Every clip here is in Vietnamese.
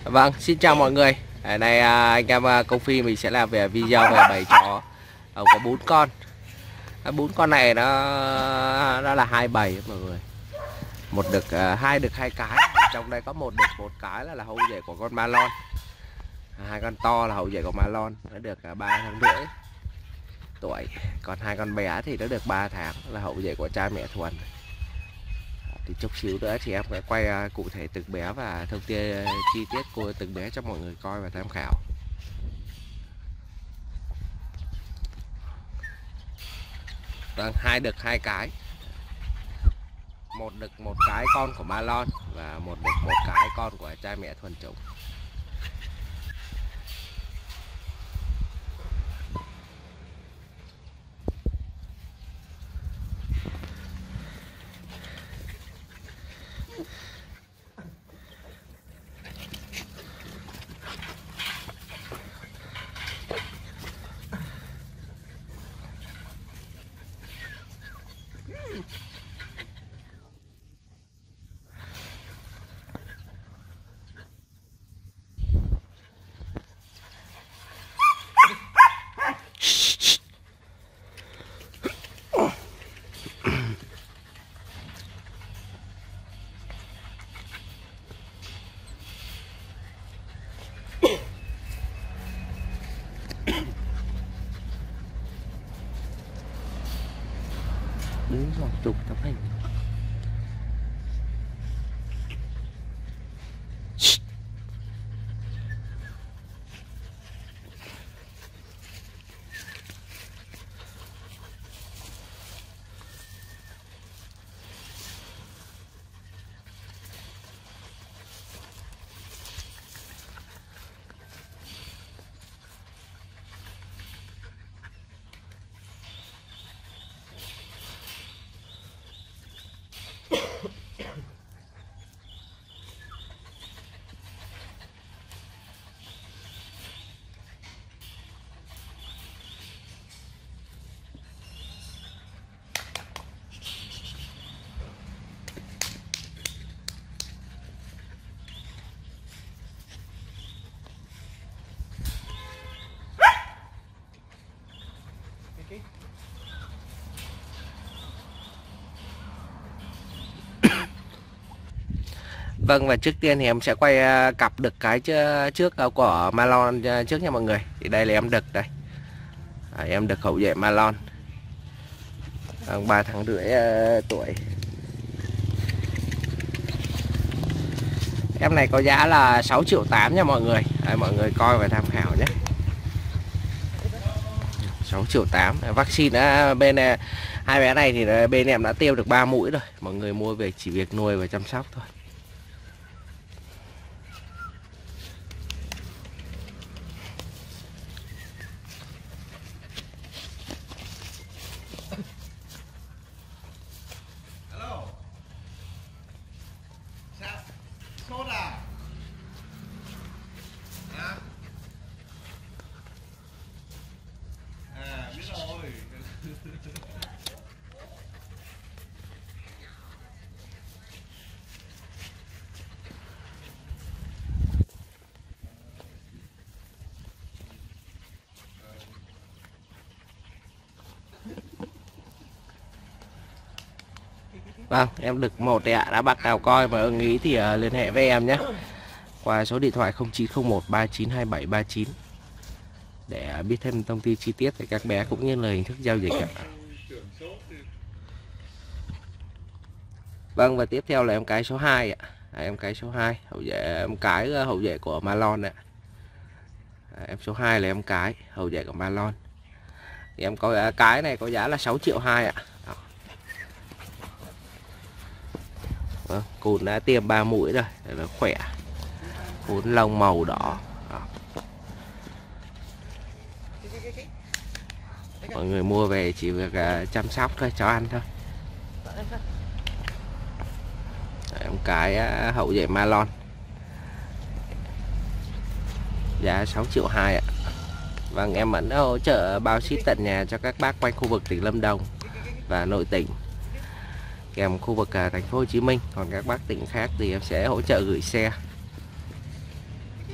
Vâng, xin chào mọi người. Ở đây anh em công phi mình sẽ làm về video về bầy chó có 4 con. 4 con này nó là hai bầy mọi người. Một đực, hai đực hai cái. Trong đây có một đực một cái là hậu duệ của con Malon. Hai con to là hậu duệ của Malon, nó được 3 tháng rưỡi tuổi. Còn hai con bé thì nó được 3 tháng là hậu duệ của cha mẹ thuần. Thì chút xíu nữa thì em sẽ quay cụ thể từng bé và thông tin chi tiết của từng bé cho mọi người coi và tham khảo. Vâng, hai đực hai cái, một đực một cái con của Malon và một đực một cái con của cha mẹ thuần chủng. Đứng dọc chụp tấm hình. Vâng, và trước tiên thì em sẽ quay cặp đực cái trước của Malon trước nha mọi người. Thì đây là em đực đây. Em đực hậu duệ Malon, 3 tháng rưỡi tuổi. Em này có giá là 6,8 triệu nha mọi người. Mọi người coi và tham khảo nhé. 6,8 triệu. Vaccine bên hai bé này thì bên em đã tiêm được 3 mũi rồi. Mọi người mua về chỉ việc nuôi và chăm sóc thôi. Vâng, em đực một đấy ạ. Đã bác nào coi mà ưng ý thì liên hệ với em nhé, qua số điện thoại 0901 392739 để biết thêm thông tin chi tiết về các bé cũng như là hình thức giao dịch ạ. Vâng, và tiếp theo là em cái số 2 ạ. Em cái số 2 hậu duệ, em cái hậu duệ của Malon ạ. Em số 2 là em cái hậu duệ của Malon. Thì em có cái này có giá là 6,2 triệu ạ. Vâng, cún đã tiêm 3 mũi rồi, nó khỏe. Cún lông màu đỏ. Đó. Mọi người mua về chỉ việc chăm sóc thôi, cho ăn thôi. Em cái hậu duệ Malon, giá 6,2 triệu ạ. Vâng, em vẫn hỗ trợ bao ship tận nhà cho các bác quanh khu vực tỉnh Lâm Đồng và nội tỉnh, kèm khu vực thành phố Hồ Chí Minh. Còn các bác tỉnh khác thì em sẽ hỗ trợ gửi xe.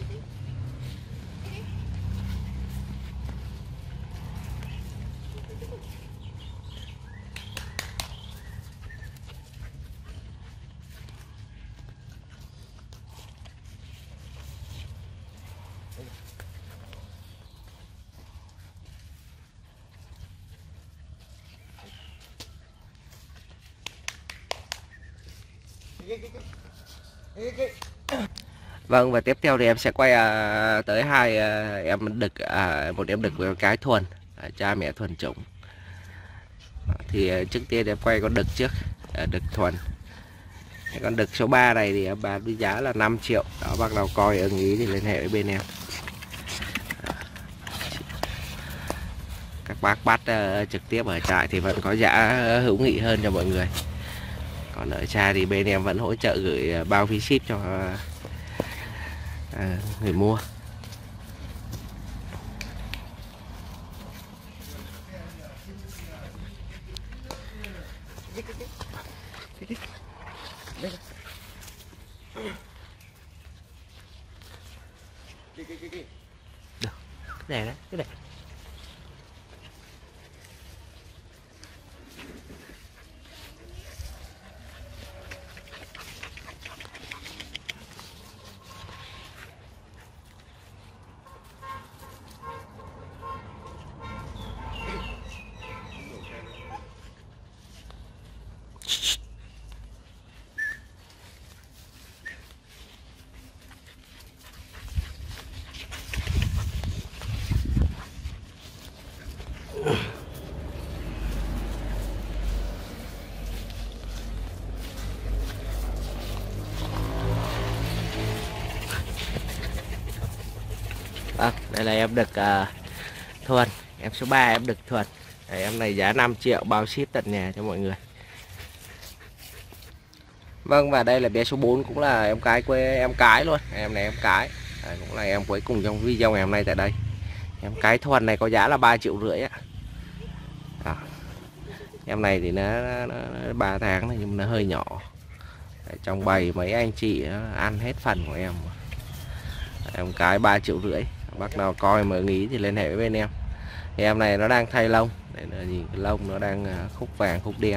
Vâng, và tiếp theo thì em sẽ quay tới hai em đực, một em đực với cái thuần, cha mẹ thuần chủng. Thì trước tiên em quay con đực trước, đực thuần. Con đực số 3 này thì em bán với giá là 5 triệu. Đó, bác nào coi ưng ý thì liên hệ với bên em. Các bác bắt trực tiếp ở trại thì vẫn có giá hữu nghị hơn cho mọi người. Còn ở xa thì bên em vẫn hỗ trợ gửi bao phí ship cho người mua. Được, cái này đấy, cái này. Vâng, đây là em đực thuần, em số 3 em đực thuần. Đấy, em này giá 5 triệu bao ship tận nhà cho mọi người. Vâng, và đây là bé số 4 cũng là em cái quê em cái luôn. Em này em cái. Đấy, cũng là em cuối cùng trong video ngày hôm nay tại đây. Em cái thuần này có giá là 3,5 triệu á. Đó. Em này thì nó 3 tháng này nhưng mà nó hơi nhỏ. Đấy, trong bầy mấy anh chị ăn hết phần của em. Em cái 3,5 triệu. Bác nào coi mà nghĩ thì liên hệ với bên em. Thì em này nó đang thay lông. Đây là nhìn cái lông nó đang khúc vàng khúc đen.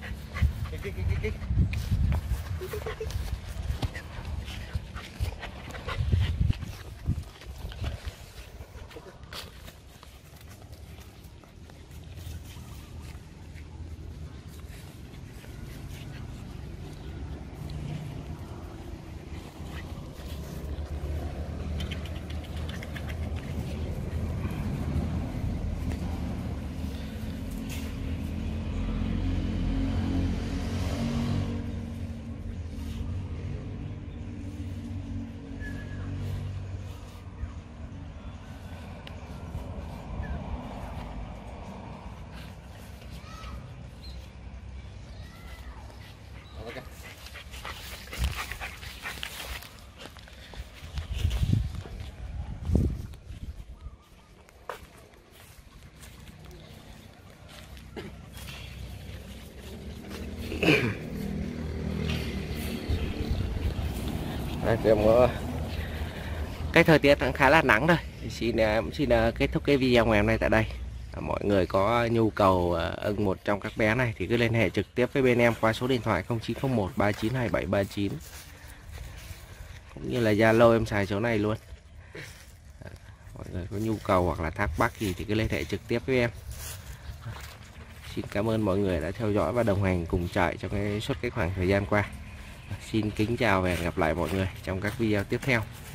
Đây, cái thời tiết cũng khá là nắng rồi. Em xin kết thúc cái video ngày hôm nay tại đây. Mọi người có nhu cầu ưng một trong các bé này thì cứ liên hệ trực tiếp với bên em qua số điện thoại 0901 392739, cũng như là Zalo em xài số này luôn. Mọi người có nhu cầu hoặc là thắc mắc gì thì cứ liên hệ trực tiếp với em. Xin cảm ơn mọi người đã theo dõi và đồng hành cùng trại trong suốt cái khoảng thời gian qua. Xin kính chào và hẹn gặp lại mọi người trong các video tiếp theo.